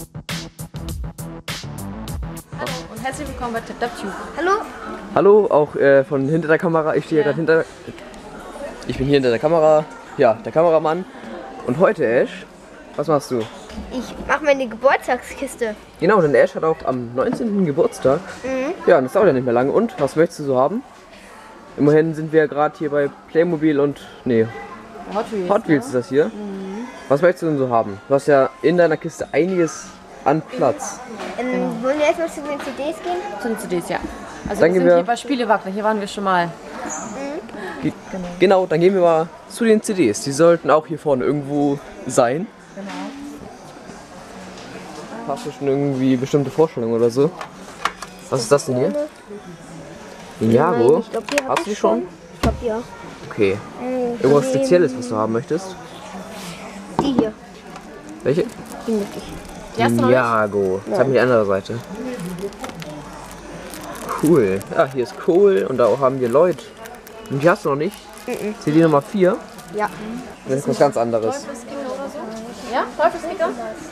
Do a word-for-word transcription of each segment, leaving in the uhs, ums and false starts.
Hallo und herzlich willkommen bei TapTapTube. Hallo. Hallo, auch äh, von hinter der Kamera. Ich stehe ja. gerade hinter. Ich bin hier hinter der Kamera. Ja, der Kameramann. Und heute, Ash, was machst du? Ich mache meine Geburtstagskiste. Genau, denn Ash hat auch am neunzehnten Geburtstag. Mhm. Ja, und das dauert ja nicht mehr lange. Und was möchtest du so haben? Immerhin sind wir ja gerade hier bei Playmobil und nee, Hot Wheels, Hot Wheels ne? ist das hier. Mhm. Was möchtest du denn so haben? Du hast ja in deiner Kiste einiges an Platz. Ähm, genau. Wollen wir erstmal zu den C Ds gehen? Zu den C Ds, ja. Also dann wir sind wir hier bei Spiele-Wagner, hier waren wir schon mal. Mhm. Ge genau. genau, dann gehen wir mal zu den C Ds. Die sollten auch hier vorne irgendwo sein. Genau. Hast du schon irgendwie bestimmte Vorstellungen oder so? Was ist das denn hier? Ninjago? Ich glaub, hier hast du die schon? Ich glaube ja. Okay. Mhm. Irgendwas Spezielles, was du haben möchtest? Die hier. Welche? Die möchte ich. Ninjago. Jetzt haben wir die andere Seite. Cool. Ja, hier ist Cole und da haben wir Lloyd. Und die hast du noch nicht? Mhm. C D Nummer vier? Ja. Das ist was ganz anderes. Teufelskicker oder so? Ja, Teufelskicker?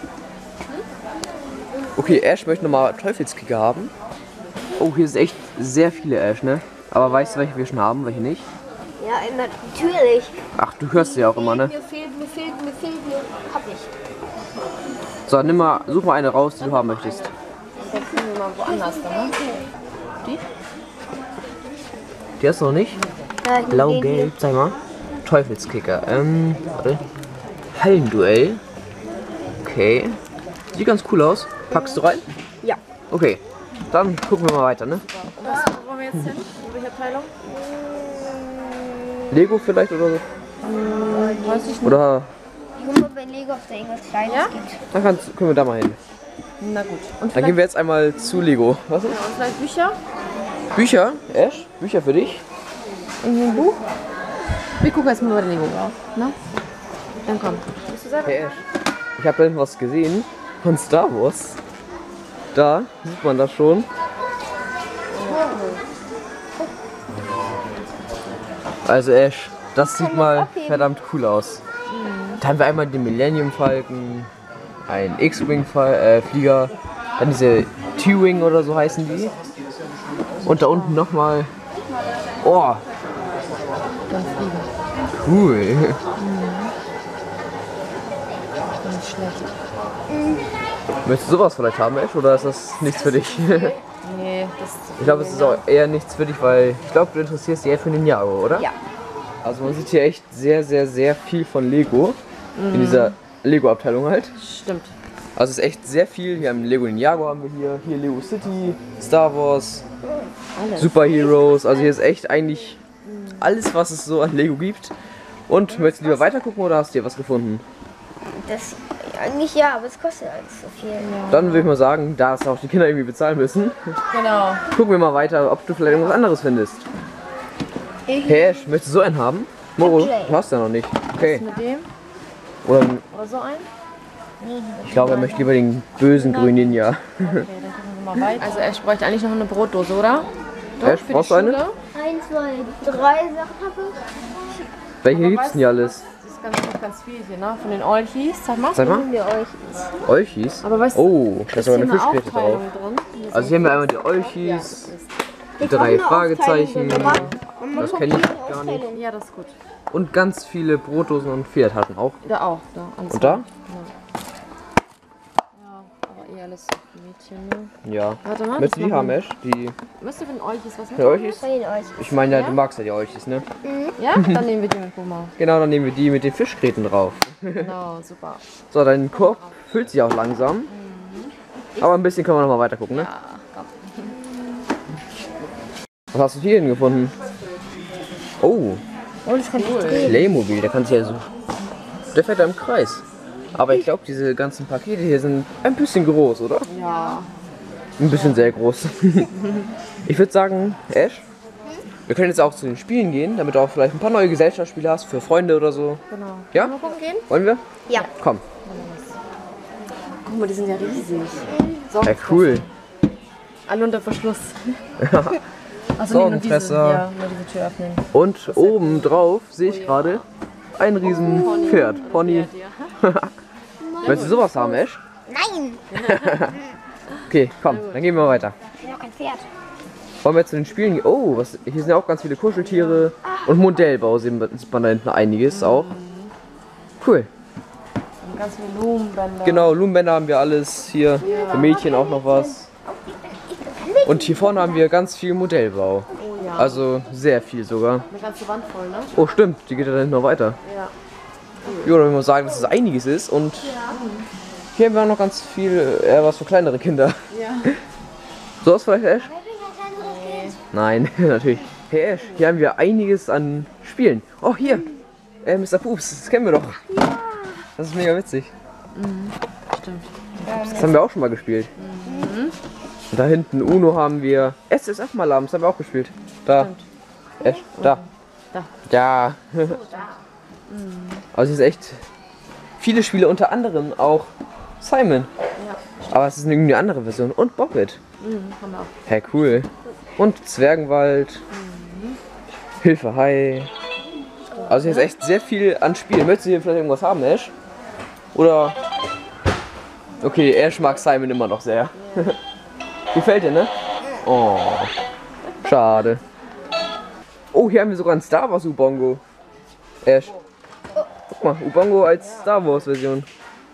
Okay, Ash möchte nochmal Teufelskicker haben. Oh, hier sind echt sehr viele Ash, ne? Aber weißt du, welche wir schon haben, welche nicht? Ja, natürlich. Ach, du hörst sie ja auch immer, ne? Mir fehlt, mir fehlt, mir fehlt, mir hab ich. So, nimm mal, such mal eine raus, die du haben möchtest. Dann gucken wir mal woanders, ne? Die? Die hast du noch nicht? Ja, ich Blau-Gelb, sag mal. Teufelskicker. Ähm, warte. Hallenduell. Okay. Sieht ganz cool aus. Packst du rein? Ja. Okay. Dann gucken wir mal weiter, ne? Und was, wo wollen wir jetzt hin? In welche Abteilung? Lego vielleicht oder so? Hm, weiß ich nicht. Oder. Ich guck mal bei Lego, ob da irgendwas Kleines Ja? gibt. Dann kannst, können wir da mal hin. Na gut. Und Dann gehen wir jetzt einmal zu Lego. Was ist? ja, und vielleicht Bücher? Bücher? Ash? Bücher für dich? Irgendwie ein Buch? Wir gucken jetzt mal bei der Lego. Ne? Dann komm. Bist du selber? Hey Ash. Ich habe da hinten was gesehen von Star Wars. Da sieht man das schon. Also Ash, das sieht mal verdammt cool aus. Da haben wir einmal den Millennium Falcon, einen X-Wing äh, Flieger, dann diese T-Wing oder so heißen die. Und da unten nochmal. Oh! Cool! Nicht schlecht. Möchtest du sowas vielleicht haben, Ash, oder ist das nichts für dich? Nee, das Ich glaube, es ist auch eher nichts für dich, weil ich glaube, du interessierst dich eher für Ninjago, oder? Ja. Also man sieht hier echt sehr, sehr, sehr viel von Lego. In dieser Lego-Abteilung halt. Stimmt. Also es ist echt sehr viel. Hier haben Lego Ninjago haben wir hier, hier Lego City, Star Wars, Alles. Superheroes. Also hier ist echt eigentlich alles, was es so an Lego gibt. Und möchtest du lieber weiter gucken oder hast du hier was gefunden? Das eigentlich ja, aber es kostet alles so viel. Dann würde ich mal sagen, da es auch die Kinder irgendwie bezahlen müssen, Genau. gucken wir mal weiter, ob du vielleicht irgendwas anderes findest. Ich Hey Ash, möchtest du so einen haben? Moro, Okay. du hast ja noch nicht. Okay. Mit dem? Oder Oder so ein? ich glaube, er möchte lieber den bösen grünen Ninja. Okay, dann gucken wir mal weiter. Also Ash bräuchte eigentlich noch eine Brotdose, oder? Doch, Ash, für die brauchst du eine? Schule. eins, zwei, drei Sachen habe ich. Welche Aber gibt's weißt denn hier du, alles? Das ist ganz, ganz viel hier, ne? Von den Olchis, sag mal. Sag mal. Nehmen wir euch. Olchis? Aber weißt du, Oh, da ist aber hier eine eine Fischgräte drauf. Aufteilung drin. Hier Also hier haben wir einmal die Olchis, die drei Fragezeichen, das kenne ich gar nicht. Ja, das ist gut. Und ganz viele Brotdosen und Fiat-Taschen auch. Da auch, da. Alles Und da? Ja. Ja, aber eher alles so für Mädchen, ne? Ja. Warte mal. Möchtest du das die haben, machen- Ash? Die Müsst ihr von Olchis was für mit? Olchis? Bei den euch. Ich meine, ja, Ja? du magst ja die Olchis, ne? Ja? Dann nehmen wir die mit, guck mal. Genau, dann nehmen wir die mit den Fischgräten drauf. Genau, super. So, dein Korb füllt sich auch langsam. Aber ein bisschen können wir noch mal weiter gucken, ne? Ja, komm. Was hast du hier denn gefunden? Oh, Oh, das kann ich drehen. Playmobil, der kann sich ja so... Der fährt da im Kreis. Aber ich glaube, diese ganzen Pakete hier sind ein bisschen groß, oder? Ja. Ein bisschen sehr groß. Ich würde sagen, Ash, wir können jetzt auch zu den Spielen gehen, damit du auch vielleicht ein paar neue Gesellschaftsspiele hast für Freunde oder so. Genau. Ja? Mal gucken gehen? Wollen wir? Ja. Komm. Guck mal, die sind ja riesig. Ja, cool. Alle unter Verschluss. Also Sorgenfresser. Ja, nur diese Tür öffnen. Und oben drauf sehe ich gerade ein riesen Pferd. Pony. Ja. Willst du sowas haben, Ash? Nein. Nein! Okay, komm, dann gehen wir weiter. Ich bin auch kein Pferd. Wollen wir zu den Spielen gehen? Oh, was, hier sind ja auch ganz viele Kuscheltiere. Und Modellbau sieht man sieht man da hinten einiges auch. Cool. Und ganz viele Blumenbänder. Genau, Blumenbänder haben wir alles. Hier für Mädchen auch noch was. Und hier vorne haben wir ganz viel Modellbau. Oh ja. Also sehr viel sogar. Eine ganze Wand voll, ne? Oh stimmt, die geht ja da hinten noch weiter. Ja. Ja, dann will man sagen, dass es einiges ist. Und hier haben wir auch noch ganz viel, eher was für kleinere Kinder. Ja. So was vielleicht, Ash? Ich bin kein kleineres Kind. Nein, natürlich. Hey Ash, hier haben wir einiges an Spielen. Oh, hier. Äh, Mister Pups, das kennen wir doch. Ja. Das ist mega witzig. Stimmt. Das haben wir auch schon mal gespielt. Und da hinten Uno haben wir. S S F-Malam, das haben wir auch gespielt. Da. Ash, da. Da. Ja. Also hier ist echt viele Spiele, unter anderem auch Simon. Ja. Aber es ist eine irgendwie andere Version. Und Bobbit. Mhm, haben wir auch. Hey, cool. Und Zwergenwald. Hilfe, Hai. Also hier ist echt sehr viel an Spielen. Möchtest du hier vielleicht irgendwas haben, Ash? Oder... Okay, Ash mag Simon immer noch sehr. Gefällt dir, ne? Oh. Schade. Oh, hier haben wir sogar ein Star Wars Ubongo. Ash. Guck mal, Ubongo als Star Wars Version.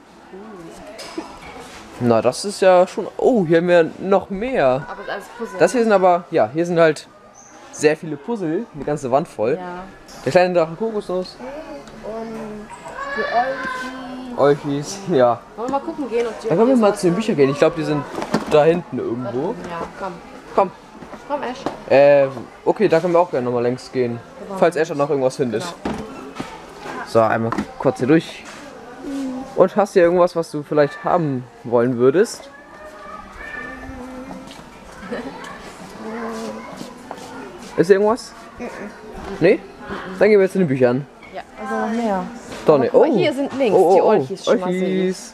Na, das ist ja schon... Oh, hier haben wir noch mehr. Aber es ist alles Puzzle. Das hier sind aber... Ja, hier sind halt sehr viele Puzzle. Eine ganze Wand voll. Ja. Der kleine Drache Kokosnuss. Und für euch. Olchis, ja. Wollen wir mal gucken gehen, ob die... Dann können wir mal zu den Büchern gehen. Ich glaube, die sind da hinten irgendwo. Ja, komm. Komm. Komm, Ash. Äh, okay, da können wir auch gerne nochmal längs gehen. Falls Ash noch irgendwas findet. So, einmal kurz hier durch. Und hast du irgendwas, was du vielleicht haben wollen würdest? Ist irgendwas? Nee? Dann gehen wir jetzt zu den Büchern. Ja, also noch mehr. Doch, nee. guck mal, hier sind links die Olchis schon mal Olchis.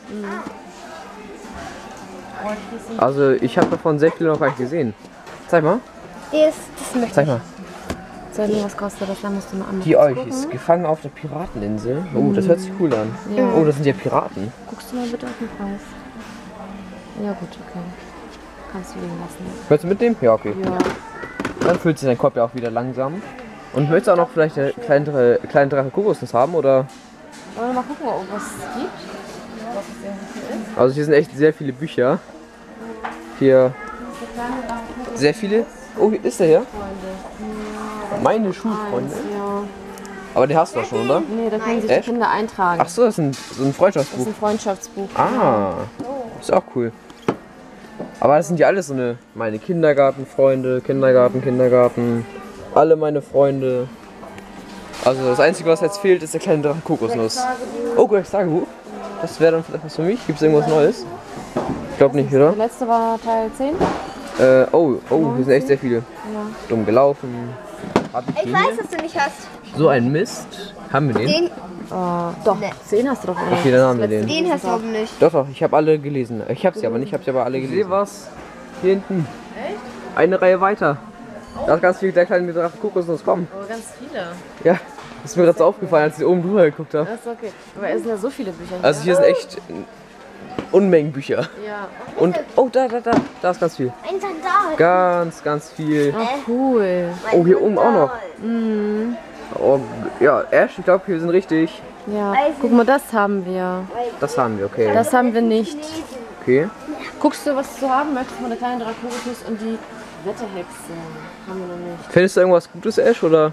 Also ich habe davon sehr viele noch gar nicht gesehen. Zeig mal, Das, das möchte zeig mal. Soll ich was kostet das? Da musst du mal an. Die Olchis, gefangen auf der Pirateninsel. Oh, das hört sich cool an. Ja. Oh, das sind ja Piraten. Guckst du mal bitte auf den Preis. Ja gut, okay. Kannst du liegen lassen. Möchtest du mitnehmen? Ja, okay. Ja. Dann füllt sich dein Korb ja auch wieder langsam. Und möchtest du auch noch vielleicht eine kleinere, kleine Drache Kokosnuss haben, oder? Wollen wir mal gucken, ob was es gibt? Was es irgendwie ist. Also hier sind echt sehr viele Bücher. Hier sehr viele. Oh, hier ist der hier. Meine Schulfreunde. Ja. Aber die hast du doch schon, oder? Nee, da können sich Echt? die Kinder eintragen. Ach so, das ist ein, so ein Das Freundschaftsbuch. ist ein Freundschaftsbuch. Ah, ist auch cool. Aber das sind ja alles so eine, meine Kindergartenfreunde, Kindergarten, Kindergarten, alle meine Freunde. Also das Einzige, was jetzt fehlt, ist der kleine Drache Kokosnuss. Oh, Gregs Tagebuch. Das wäre dann vielleicht was für mich. Gibt es irgendwas Neues? Ich glaube nicht, oder? Der letzte war Teil zehn. Äh, oh, oh, hier sind echt sehr viele. Ja. Dumm gelaufen. Hab ich Ich den weiß, hier? dass du nicht hast. So ein Mist. Haben wir den? Den, Äh, doch, Nee. zehn hast du doch. Okay, dann haben wir den. den hast du aber nicht. Doch, doch, ich habe alle gelesen. Ich habe sie aber nicht, ich habe sie aber alle gelesen. Ich sehe was. Hier hinten. Echt? Eine Reihe weiter. Da ist ganz viel der kleine Drache Kokosnuss. Komm. Aber ganz viele. Ja, das ist mir gerade so aufgefallen, als ich oben drüber geguckt habe. Das ist okay. Aber es sind ja so viele Bücher. Also hier sind echt Unmengen Bücher. Ja. Und, oh, da, da, da, da ist ganz viel. Ein Sandal. Ganz, ganz viel. Ach, cool. Oh, hier oben auch noch. Mhm. Oh, ja, Ash, ich glaube, hier sind richtig. Ja. Guck mal, das haben wir. Das haben wir, okay. Das haben wir nicht. Okay. Guckst du, was du haben möchtest von der kleinen Draconis und die Wetterhexe? Haben wir noch nicht. Findest du irgendwas Gutes, Ash, oder?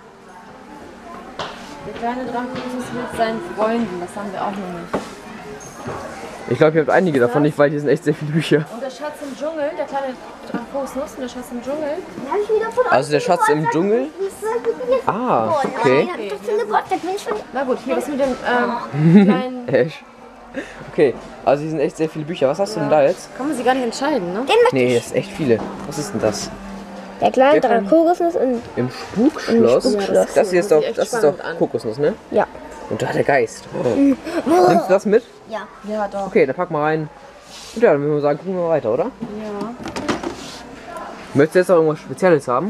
Der kleine Draconis mit seinen Freunden, das haben wir auch noch nicht. Ich glaube, ihr habt einige davon nicht, weil hier sind echt sehr viele Bücher. Und der Schatz im Dschungel, der kleine Draconis und der Schatz im Dschungel. Den habe ich wieder von Also der Schatz im Dschungel? Ah, okay. Den habe ich doch zum Geburtstag. Bin ich schon. Na gut, hier was mit dem ähm, kleinen... Ash. Okay, also hier sind echt sehr viele Bücher. Was hast du denn da jetzt? Kann man sie gar nicht entscheiden, ne? Den möchte Nee, das ist echt viele. Was ist denn das? Der kleine Der kann- Draconis und. Im Spukschloss? Spukschloss. Das hier ist doch, Hört sich echt das ist spannend doch an. Kokosnuss, ne? Ja. Und da der Geist. Oh. Nimmst du das mit? Ja. Ja, doch. Okay, dann pack mal rein. Und ja, dann würden wir sagen, gucken wir weiter, oder? Ja. Möchtest du jetzt noch irgendwas Spezielles haben?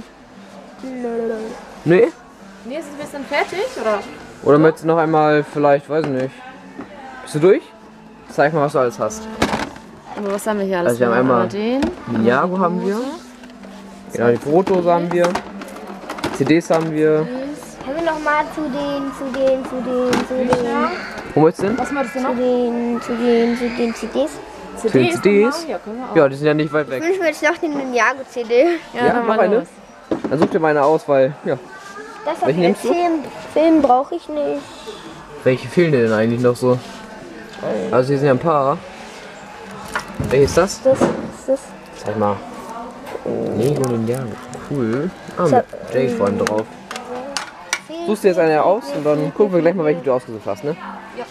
Nee? Nee, sind wir dann fertig, oder? Oder möchtest du noch einmal vielleicht, weiß ich nicht. Bist du durch? Zeig mal, was du alles hast. Aber was haben wir hier alles? Also wir haben einmal den. Ninjago haben wir. Genau, die Brotdose haben wir. C Ds haben wir. Können wir noch mal zu den, zu den, zu den, zu den, Wo wolltest du denn? Was möchtest du zu noch? den, zu den, zu den C Ds? Zu den C Ds? Ja, können wir auch. Ja, die sind ja nicht weit weg. Ich wünsche mir jetzt noch den Ninjago-C D. Ja, Ja, dann mach mal eine. los. Dann such dir mal eine aus, weil, ja. Das hat Welchen einen nimmst du? Film, Film brauche ich nicht. Welche fehlen dir denn eigentlich noch so? Also hier sind ja ein paar. Welches ist das? Das ist das. Zeig mal. Lego Ninjago. Cool. Ah, mit Jay vorne drauf. Suchst dir jetzt eine aus und dann gucken wir gleich mal, welche du ausgesucht hast, ne?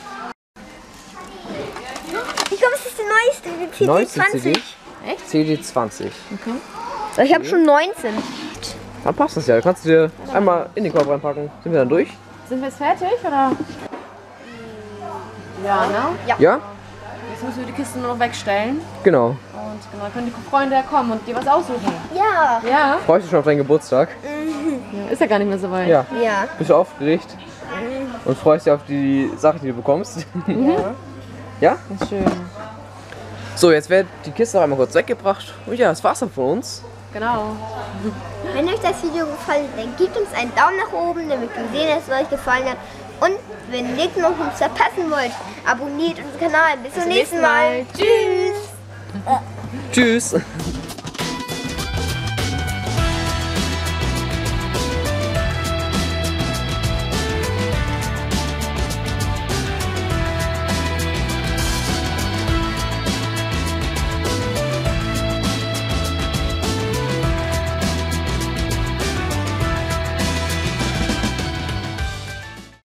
Ich glaube, es ist der neueste, der C D Neueste C D? zwanzig. C D zwanzig. Ich habe schon neunzehn. Dann passt das ja. Dann kannst du dir einmal in den Korb reinpacken. Sind wir dann durch? Sind wir jetzt fertig, oder? Ja, ne? Ja? Jetzt müssen wir die Kisten nur noch wegstellen. Genau. Und genau, dann können die Freunde ja kommen und dir was aussuchen. Ja. Ja? Freust du dich schon auf deinen Geburtstag? Ja, ist ja gar nicht mehr so weit. Ja. Ja. Bist du aufgeregt? Und freust dich auf die Sache, die du bekommst? Ja. Ja? Das ist schön. So, jetzt wird die Kiste noch einmal kurz weggebracht. Und ja, das war's dann von uns. Genau. Wenn euch das Video gefallen hat, dann gebt uns einen Daumen nach oben, damit wir sehen, dass es euch gefallen hat. Und wenn ihr nichts noch nichts verpassen wollt, abonniert unseren Kanal. Bis zum nächsten Mal. Tschüss. Tschüss!